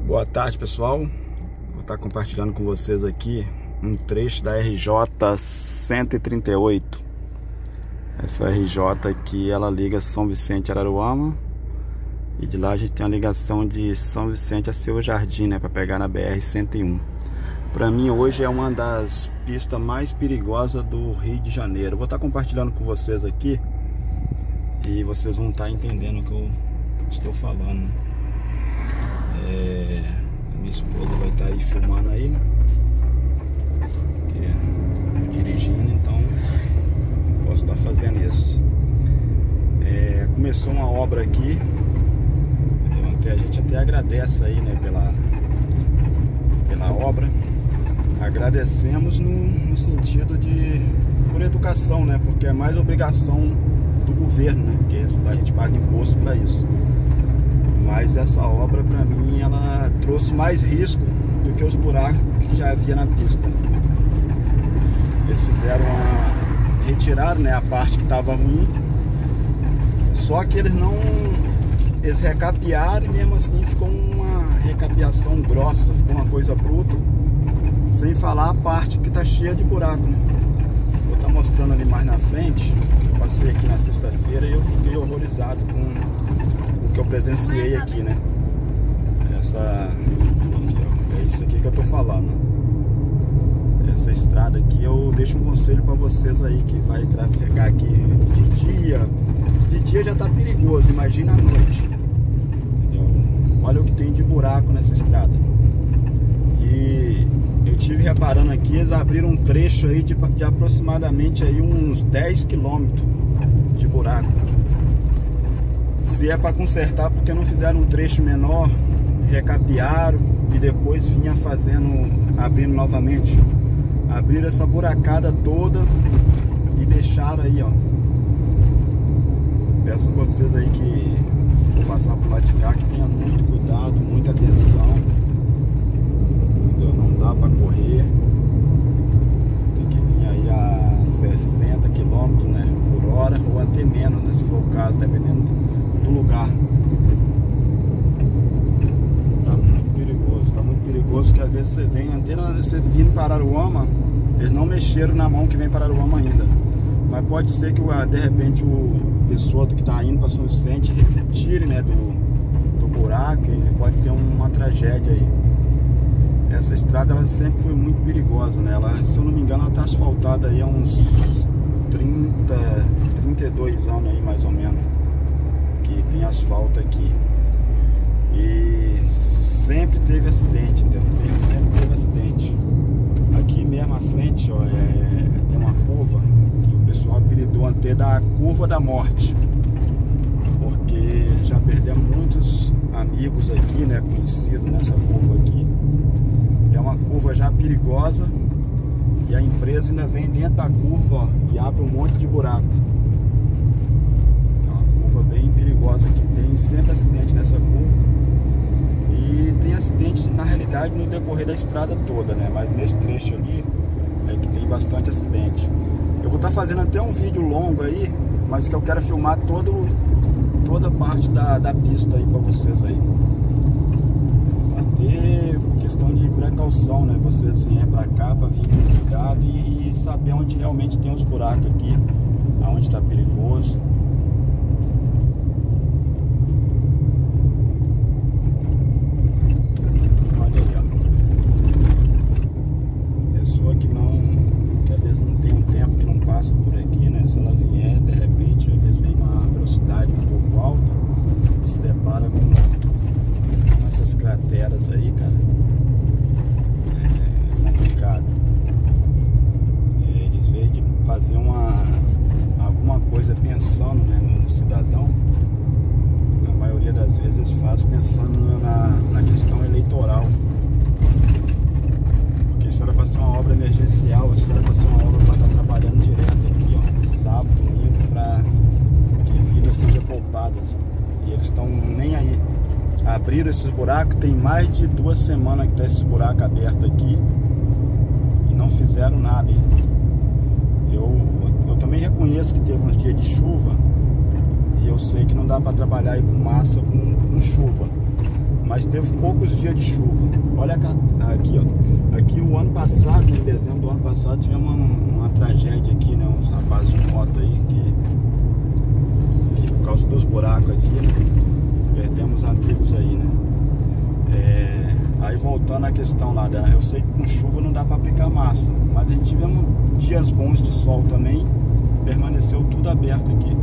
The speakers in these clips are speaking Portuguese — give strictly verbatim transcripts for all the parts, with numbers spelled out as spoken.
Boa tarde, pessoal. Vou estar compartilhando com vocês aqui um trecho da R J cento e trinta e oito. Essa R J aqui, ela liga São Vicente a Araruama, e de lá a gente tem a ligação de São Vicente a Seu Jardim, né, para pegar na B R cento e um. Para mim hoje é uma das pistas mais perigosas do Rio de Janeiro. Vou estar compartilhando com vocês aqui e vocês vão estar entendendo o que eu estou falando. É, minha esposa vai estar aí filmando aí, né? Estou dirigindo, então posso estar fazendo isso. É, começou uma obra aqui, até, a gente até agradece aí, né, pela, pela obra. Agradecemos no, no sentido de por educação, né? Porque é mais obrigação do governo, né? Porque a gente paga imposto para isso. Mas essa obra, para mim, ela trouxe mais risco do que os buracos que já havia na pista. Eles fizeram a... retiraram, né, a parte que estava ruim. Só que eles não... Eles recapearam e mesmo assim ficou uma recapeação grossa, ficou uma coisa bruta. Sem falar a parte que está cheia de buraco, né? Vou estar mostrando ali mais na frente. Eu passei aqui na sexta-feira e eu fiquei horrorizado com o que eu presenciei aqui, né? Essa... Aqui, ó, é isso aqui que eu tô falando. Essa estrada aqui, eu deixo um conselho para vocês aí que vai trafegar aqui de dia. De dia já tá perigoso, imagina à noite. Entendeu? Olha o que tem de buraco nessa estrada. E eu tive reparando aqui, eles abriram um trecho aí de, de aproximadamente aí uns dez quilômetros de buraco. Se é para consertar, porque não fizeram um trecho menor, recapearam e depois vinha fazendo, abrindo novamente. Abriram essa buracada toda e deixaram aí, ó. Peço a vocês aí que for passar por lá de cá, que tenha muito cuidado, muita atenção. Entendeu? Não dá para correr. Tem que vir aí a sessenta quilômetros, né, por hora, ou até menos, né, se for o caso, dependendo do lugar. Tá muito perigoso, tá muito perigoso, que às vezes você vem, até você vindo para Araruama, eles não mexeram na mão que vem para Araruama ainda. Mas pode ser que de repente o pessoa que está indo para São Vicente tire, né, do, do buraco, e pode ter uma tragédia aí. Essa estrada ela sempre foi muito perigosa, né? Ela, se eu não me engano, ela está asfaltada aí há uns trinta, trinta e dois anos aí, mais ou menos, que tem asfalto aqui. E sempre teve acidente, entendeu? Sempre teve acidente. Aqui mesmo à frente, ó, é, tem uma curva que o pessoal apelidou até da curva da morte, porque já perdemos muitos amigos aqui, né, conhecidos nessa curva aqui. É uma curva já perigosa e a empresa ainda vem dentro da curva, ó, e abre um monte de buraco. É uma curva bem perigosa aqui, tem sempre acidente nessa curva. E tem acidente, na realidade, no decorrer da estrada toda, né? Mas nesse trecho ali é que tem bastante acidente. Eu vou estar fazendo até um vídeo longo aí, mas que eu quero filmar todo, toda a parte da, da pista aí para vocês aí. Até questão de precaução, né? Vocês vêm para cá para vir com cuidado e, e saber onde realmente tem os buracos aqui, aonde está perigoso. Por aqui, né? Se ela vier, de repente, às vezes vem uma velocidade um pouco alta, se depara com essas crateras aí, cara. É complicado. Eles veem de fazer uma alguma coisa pensando, né, no cidadão. Na maioria das vezes eles fazem pensando na, na questão eleitoral. Porque isso era para ser uma obra emergencial, isso era para ser uma obra para estar trabalhando direto aqui, ó, sábado, domingo, para que vidas sejam poupadas. E eles estão nem aí. Abriram esses buracos, tem mais de duas semanas que está esses buracos abertos aqui e não fizeram nada. Eu, eu também reconheço que teve uns dias de chuva e eu sei que não dá para trabalhar aí com massa com, com chuva. mas teve poucos dias de chuva. Olha aqui, ó. Aqui o ano passado, em dezembro do ano passado, tivemos uma, uma tragédia aqui, né? Uns rapazes de moto aí que, que por causa dos buracos aqui, né? Perdemos amigos aí, né? É, aí voltando à questão lá, da, eu sei que com chuva não dá para aplicar massa, mas a gente tivemos dias bons de sol também, permaneceu tudo aberto aqui.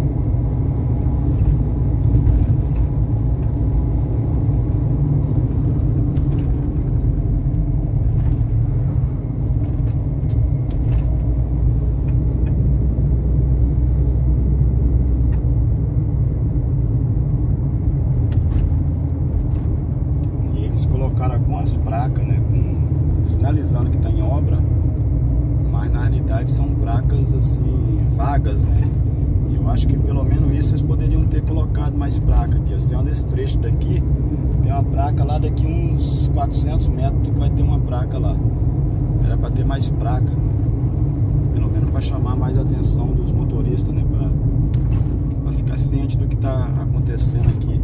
Algumas placas, né, com, sinalizando que está em obra, mas na realidade são placas assim vagas, né? E eu acho que pelo menos isso vocês poderiam ter colocado mais placa aqui. Assim, onde esse trecho daqui tem uma placa lá, daqui uns quatrocentos metros vai ter uma placa lá. Era para ter mais placa, pelo menos para chamar mais a atenção dos motoristas, né? Para ficar ciente do que está acontecendo aqui.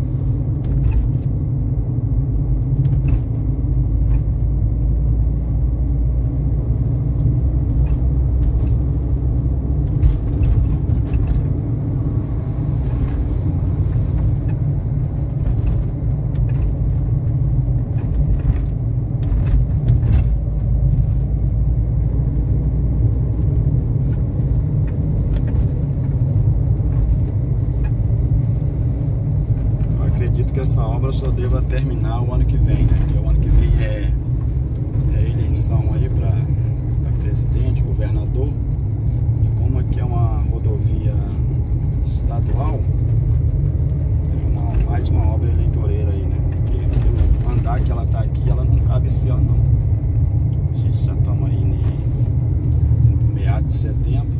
Acredito que essa obra só deva terminar o ano que vem, né? Porque o ano que vem é, é eleição aí para presidente, governador. E como aqui é uma rodovia estadual, é uma, mais uma obra eleitoreira aí, né? Porque pelo andar que ela tá aqui, ela não cabe esse ano não. A gente já estamos aí no meados de setembro.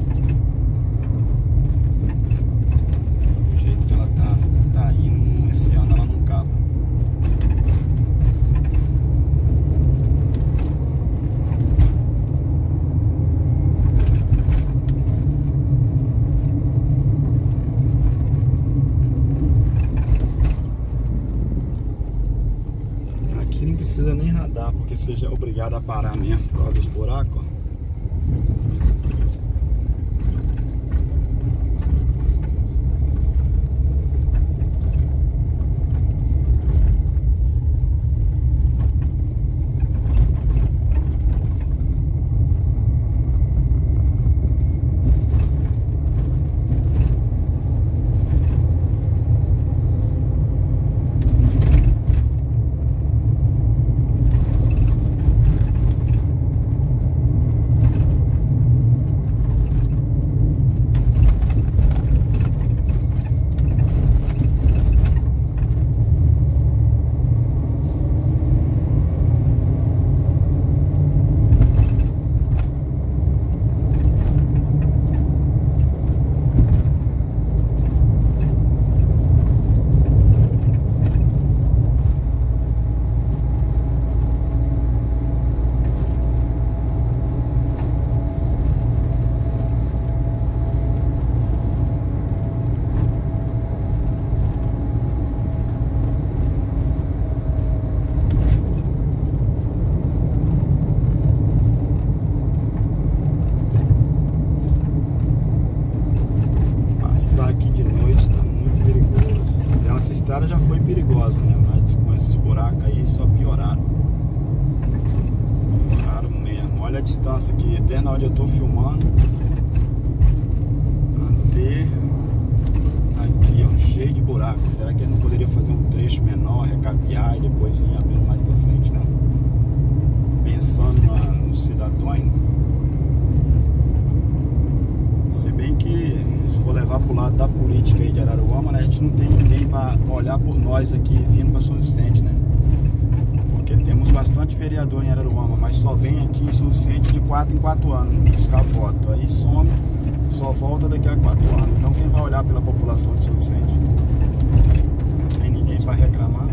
Do jeito que ela tá, tá indo, esse ano ela não cabe. Aqui não precisa nem radar, porque você já é obrigado a parar mesmo por causa dos buracos, ó. estrada já foi perigosa, né? Mas com esses buracos aí só pioraram. Pioraram mesmo. Olha a distância aqui, desde onde eu tô filmando até aqui, ó, cheio de buracos. Será que ele não poderia fazer um trecho menor, recapear e depois ir abrindo mais pra frente, não? Pensando na, no cidadão. Se bem que, se for levar pro lado da política aí de Araruama, né, a gente não tem ninguém para olhar por nós aqui vindo para São Vicente, né? Porque temos bastante vereador em Araruama, mas só vem aqui em São Vicente de quatro em quatro anos buscar voto. Aí some, só volta daqui a quatro anos. Então quem vai olhar pela população de São Vicente? Não tem ninguém para reclamar.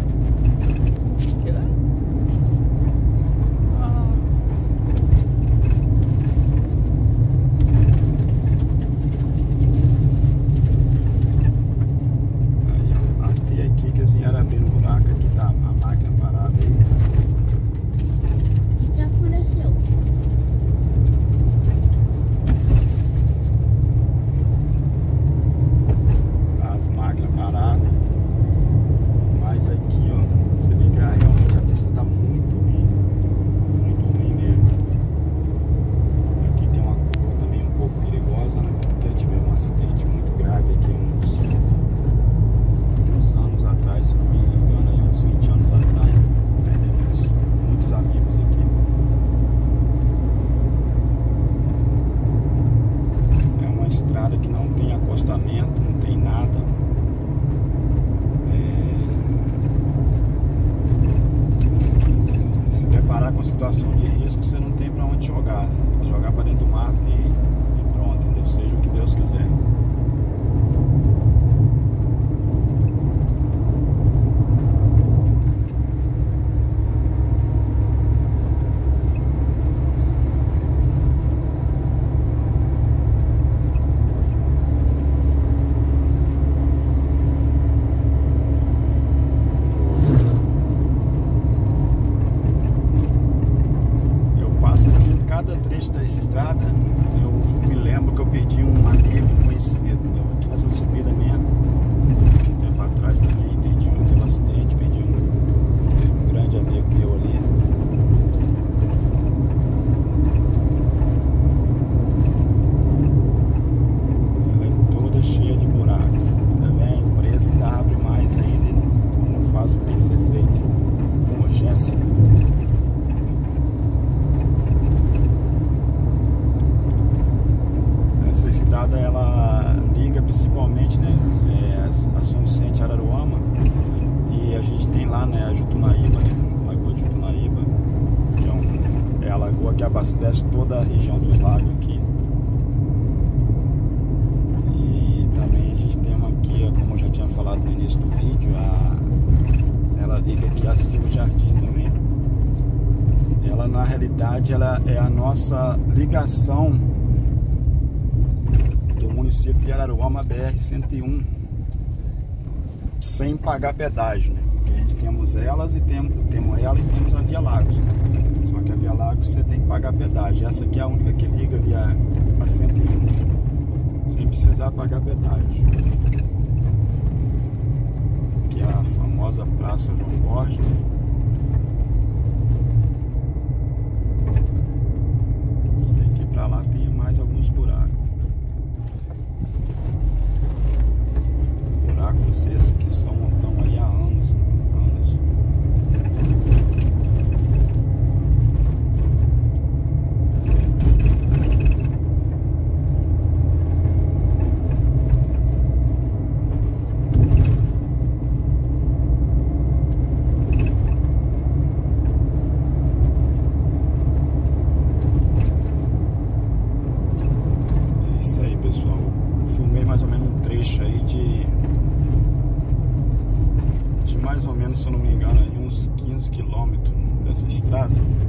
situação de risco, você não tem para onde jogar. Jogar para dentro do mato e, e pronto, entendeu? Seja o que Deus quiser. Cada trecho da estrada, eu me lembro que eu perdi um amigo conhecido, entendeu? Aqui nessa subida mesmo, um tempo atrás também, perdi um, teve um acidente, perdi um, um grande amigo meu ali. Ela é toda cheia de buraco, ainda vem, a empresa ainda abre mais ainda, não faz o que tem que ser feito com urgência. Essa estrada ela liga principalmente, né, é, a São Vicente Araruama, e a gente tem lá, né, a Jutunaíba, a Lagoa de Jutunaíba, que é, um, é a lagoa que abastece toda a região dos lagos aqui. E também a gente tem uma aqui, como eu já tinha falado no início do vídeo, a, ela liga aqui a Silva Jardim também. Ela na realidade ela é a nossa ligação do município de Araruama, B R cento e um, sem pagar pedágio, né? Porque a gente temos elas e temos, temos ela e temos a Via Lagos. Só que a Via Lagos você tem que pagar pedágio. Essa aqui é a única que liga ali a, a cento e um, sem precisar pagar pedágio. Aqui é a famosa Praça João Borges. E daqui pra lá tem mais alguns buracos. Buracos esses que são, estão aí há anos, anos. É isso aí, pessoal. Eu filmei mais ou menos um trecho aí de mais ou menos, se eu não me engano, aí uns quinze quilômetros dessa estrada.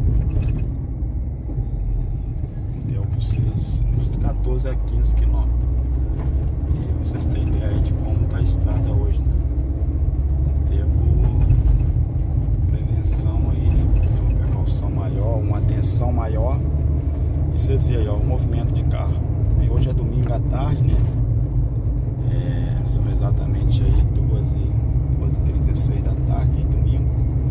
Deu pra vocês uns quatorze a quinze quilômetros. E vocês têm ideia aí de como tá a estrada hoje, né? Até por prevenção aí, né? Ter uma precaução maior, uma atenção maior. E vocês veem aí, ó, o movimento de carro. E hoje é domingo à tarde, né? É, são exatamente aí duas e trinta e seis da tarde, domingo.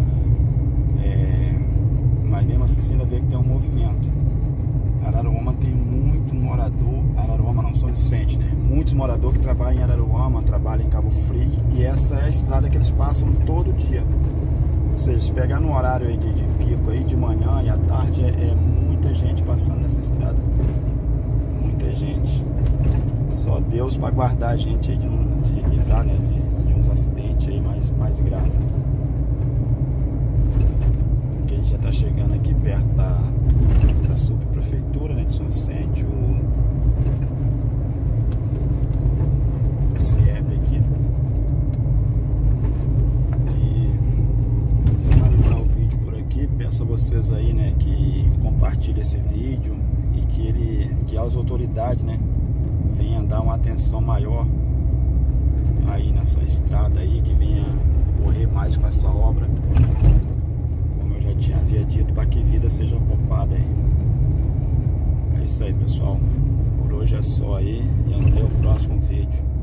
É, mas mesmo assim você ainda vê que tem um movimento. Araruama tem muito morador, Araruama não, São Vicente, né? Muitos moradores que trabalham em Araruama, trabalham em Cabo Frio, e essa é a estrada que eles passam todo dia. Ou seja, se pegar no horário aí de, de pico aí, de manhã e à tarde, é, é muita gente passando nessa estrada. Muita gente. Só Deus para guardar a gente aí de, de livrar, né? De, acidente aí mais, mais grave. Porque a gente já está chegando aqui perto da, da subprefeitura, né, de São Vicente, o, o C I E P aqui. E vou finalizar o vídeo por aqui. Peço a vocês aí, né, que compartilhem esse vídeo e que ele, que as autoridades, né, venham dar uma atenção maior aí nessa estrada aí, que venha correr mais com essa obra, como eu já tinha havia dito, para que vida seja poupada aí. É isso aí, pessoal, por hoje é só aí, e até o próximo vídeo.